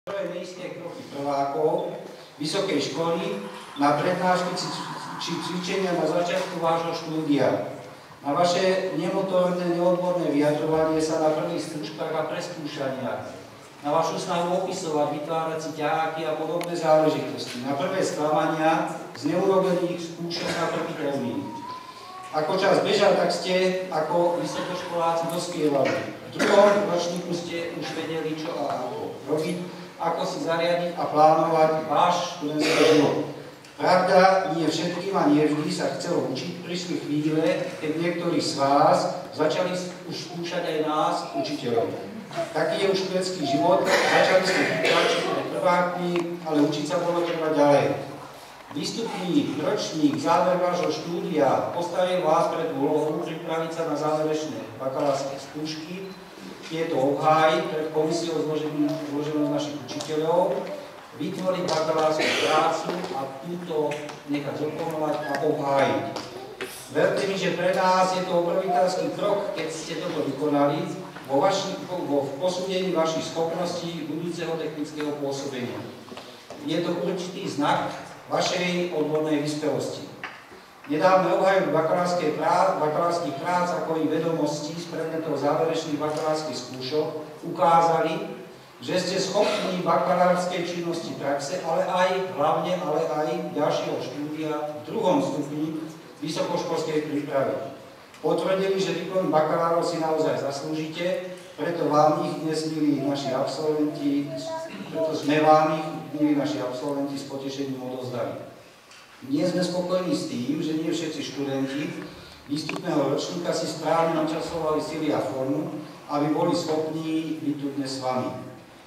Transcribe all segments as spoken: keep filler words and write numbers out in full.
prvé neisté kroky prvákov vysokej školy na prednášky či cvičenia na začiatku vášho štúdia. Na vaše nemotorné, neodborné vyjadrovanie sa na prvých skúškach a preskúšaniach, na vašu snahu opisovať, vytvárať si ťaháky a podobné záležitosti, na prvé sklamania z neurobených skúšok na prvý termín. Ako čas bežal, tak ste ako vysokoškoláci dospievali. V druhom ročníku ste už vedeli, čo a ako robiť, ako si zariadiť a plánovať váš študentský život. Pravda, nie všetkým a nie vždy sa chcelo učiť. Prišli chvíle, keď niektorí z vás začali už skúšať aj nás, učiteľov. Taký je už študentský život, začali ste vytlačiť pred prvákmi, ale učiť sa bolo treba ďalej. Výstupný ročník, záver vášho štúdia postavil vás pred úlohou pripraviť sa na záverečné bakalárske skúšky, tieto obhájiť pred komisiou zloženou z našich učiteľov, vytvoriť bakalárskú prácu a túto nechať zoponovať a obhájiť. Verte mi, že pre nás je to obrovitársky krok, keď ste toto vykonali vo, vaši, vo posúdení vašich schopností budúceho technického pôsobenia. Je to určitý znak vašej odbornej vyspelosti. Nedávne obhajoby bakalárskych prác ako i vedomostí z predmetov záverečných bakalárskych skúšok ukázali, že ste schopní bakalárskej činnosti praxe, ale aj, hlavne, ale aj ďalšieho štúdia v druhom stupni vysokoškolskej prípravy. Potvrdili, že diplom bakalárov si naozaj zaslúžite, preto vám ich dnes, milí naši absolventi, preto sme vám ich, milí naši absolventi, s potešením odovzdali. Nie sme spokojní s tým, že nie všetci študenti výstupného ročníka si správne načasovali sily a formu, aby boli schopní byť tu dnes s vami.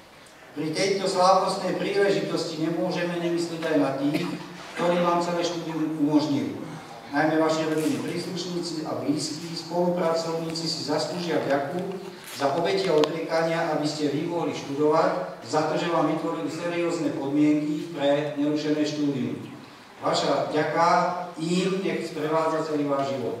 Pri tejto slávnostnej príležitosti nemôžeme nemyslieť aj na tých, ktorí vám celé štúdium umožnili. Najmä vaši rodinní príslušníci a blízki, spolupracovníci si zaslúžia vďaku za obetie odriekania, aby ste vy mohli študovať, za to, že vám vytvorili seriózne podmienky pre nerušené štúdium. Vaša vďaka im nech sprevádza celý váš život.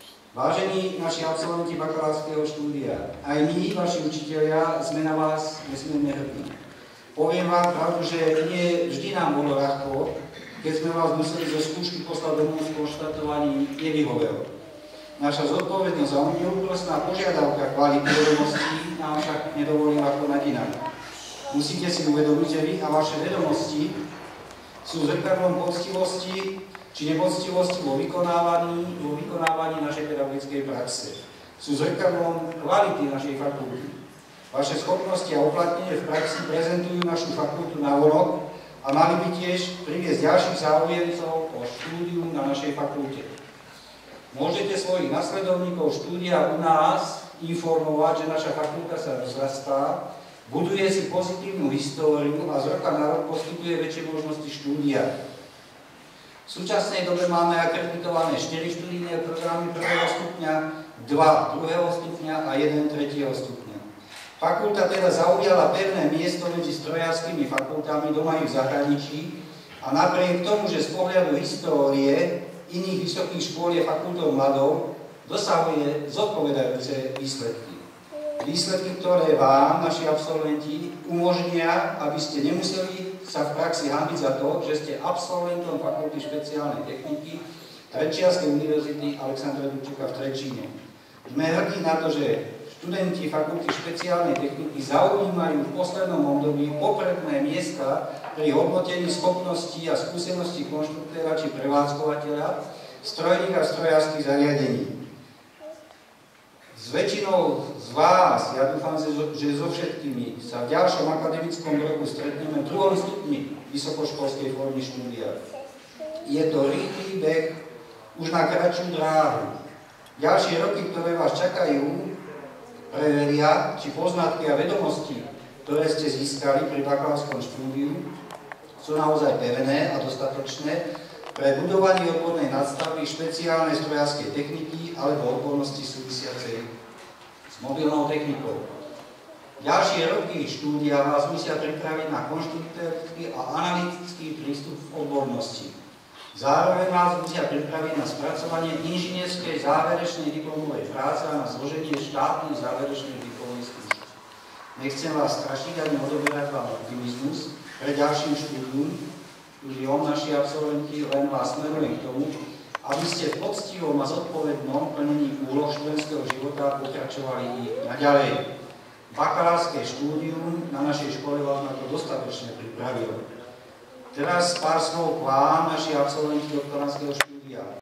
Vážení naši absolventi bakalárskeho štúdia, aj my, vaši učitelia, sme na vás nesmierne hrdí. Poviem vám pravdu, že nie vždy nám bolo ľahko, keď sme vás museli zo skúšky poslať domov s konštatovaním nevyhovelo. Naša zodpovednosť a neúprostná požiadavka kvality vedomostí nám však nedovolila konať inak. Musíte si uvedomiť, že vy a vaše vedomosti sú zrkadlom poctivosti či nepoctivosti vo vykonávaní, vo vykonávaní našej pedagogickej praxe. Sú zrkadlom kvality našej fakulty. Vaše schopnosti a uplatnenie v praxi prezentujú našu fakultu navonok a mali by tiež priviesť ďalších záujemcov o štúdium na našej fakulte. Môžete svojich nasledovníkov štúdia u nás informovať, že naša fakulta sa rozrastá, buduje si pozitívnu históriu a z roka na rok poskytuje väčšie možnosti štúdia. V súčasnej dobe máme akreditované štyri študijné programy prvého stupňa, dva druhého stupňa a jeden tretieho stupňa. Fakulta teda zaujala pevné miesto medzi strojárskymi fakultami doma i v zahraničí a napriek tomu, že z pohľadu histórie iných vysokých škôl je fakultou mladou, dosahuje zodpovedajúce výsledky. Výsledky, ktoré vám, naši absolventi, umožnia, aby ste nemuseli sa v praxi hanbiť za to, že ste absolventom Fakulty špeciálnej techniky Trenčianskej univerzity Alexandra Dubčeka v Trenčíne. Sme hrdí na to, že študenti Fakulty špeciálnej techniky zaujímajú v poslednom období popredné miesta pri hodnotení schopností a skúseností konštruktéra či prevádzkovateľa strojných a strojárskych zariadení. S väčšinou z vás, ja dúfam, že so všetkými, sa v ďalšom akademickom roku stretneme v druhom stupni vysokoškolskej formy štúdia. Je to rýchly beh už na kratšiu dráhu. Ďalšie roky, ktoré vás čakajú, preveria, či poznatky a vedomosti, ktoré ste získali pri bakalárskom štúdiu, sú naozaj pevné a dostatočné pre budovanie odbornej nadstavby špeciálnej strojárskej techniky alebo odbornosti súvisiacej s mobilnou technikou. Ďalšie roky štúdia vás musia pripraviť na konštruktérský a analytický prístup v odbornosti. Zároveň vás musia pripraviť na spracovanie inžinierskej záverečnej diplomovej práce a na zloženie štátnej záverečnej diplomovej skúšky. Nechcem vás strašiť ani odoberať vám optimizmus pre ďalším štúdium, štúdiom naši absolventi, len vás smerujem k tomu, aby ste v poctivom a zodpovednom plnení úloh študentského života pokračovali i naďalej. Bakalárske štúdium na našej škole vás na to dostatočne pripravilo. Teraz pár slov k vám, naši absolventi doktorandského štúdia.